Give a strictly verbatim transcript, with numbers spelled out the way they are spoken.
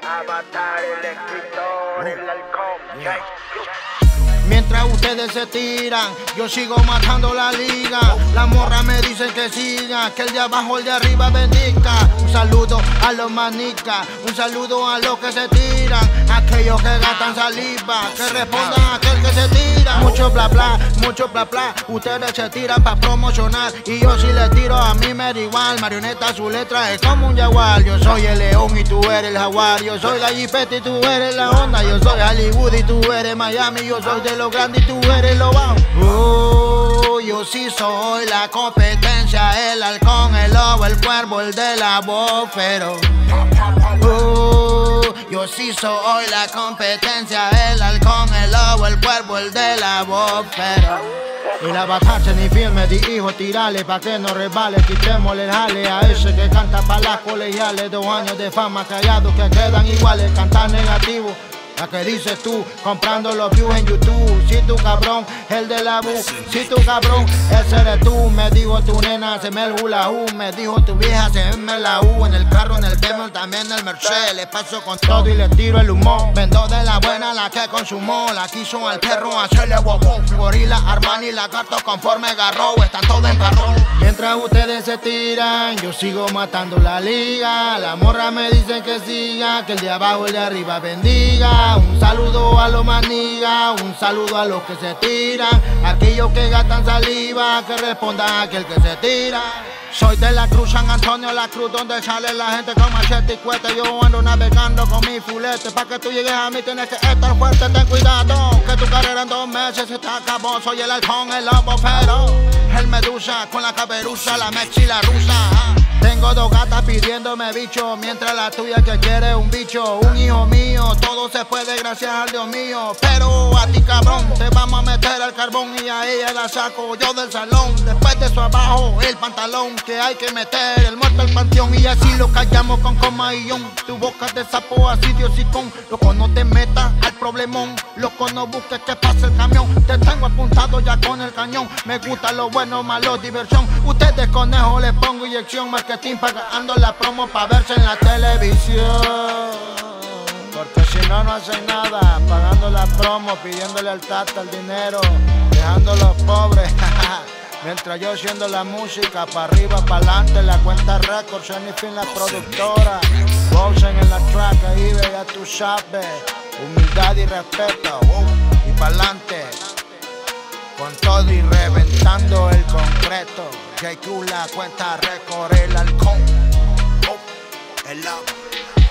Avatar, el escritor, el halcón, yeah. Mientras ustedes se tiran, yo sigo matando la liga. Las morras me dicen que siga, que el de abajo, el de arriba bendiga. Un saludo a los manicas, un saludo a los que se tiran, aquellos que gastan saliva, que respondan a aquel que se tira. Mucho bla bla, mucho bla bla, ustedes se tiran para promocionar y yo si les tiro a mí me da igual. Marioneta, su letra es como un jaguar. Yo soy el león y tú eres el jaguar. Yo soy la jipeta y tú eres la onda. Yo soy Hollywood y tú eres Miami. Yo soy de lo grande y tú eres lo bajo. Oh, yo sí soy la competencia, el halcón, el lobo, el cuervo, el de la voz, pero oh, yo sí soy la competencia, el halcón, el lobo, el cuervo, el de la voz, pero y la batalla ni firme, di hijo, tirale pa' que no resbale, quitémosle el jale a ese que canta pa' las colegiales. Dos años de fama callados que quedan iguales, cantar negativo. La que dices tú, comprando los views en YouTube. Si tu cabrón, el de la bu, si tu cabrón, ese eres tú. Me dijo tu nena, se me el hula hoop. Me dijo tu vieja, se me la U. En el carro, en el Bemol, también en el Mercedes. Le paso con todo y le tiro el humor. Vendo de la buena la que consumó. La quiso al perro hacerle guapo. Gorila, Armani, lagarto conforme Garro. Están todos en carro. Mientras ustedes se tiran, yo sigo matando la liga. La morra me dicen que siga, que el de abajo, el de arriba bendiga. Un saludo a los manigas, un saludo a los que se tiran, aquellos que gastan saliva, que respondan a aquel que se tira. Soy de la Cruz, San Antonio, la Cruz, donde sale la gente con machete y cuete. Yo ando navegando con mi fulete. Pa' que tú llegues a mí tienes que estar fuerte. Ten cuidado, que tu carrera en dos meses se te acabó. Soy el halcón, el lobo, pero el medusa con la caperuza, la mechi y la rusa. Tengo dos gatas pidiéndome bicho, mientras la tuya que quiere un bicho, un hijo mío. Todo se puede gracias al Dios mío, pero a ti cabrón te vamos a meter al carbón y a ella la saco yo del salón. Después de eso abajo el pantalón, que hay que meter el muerto al panteón y así lo callamos con coma y yon. Tu boca de sapo así Dios y con, loco no te metas al problemón, loco no busques que pase el camión. Te tengo apuntado ya con el cañón, me gusta lo bueno, malo, diversión. Ustedes conejo les pongo inyección, marketing pagando la promo pa' verse en la televisión. Porque si no, no hacen nada, pagando la promo, pidiéndole al tata el dinero, dejando a los pobres. Mientras yo haciendo la música, pa' arriba, pa' adelante, la cuenta Records, Anyfin la productora. Rosen en la track, ahí ve, ya tú sabes. Humildad y respeto, uh, y pa' adelante. Con todo y reventando el concreto. J Q la cuenta Records, el halcón, oh, el lava.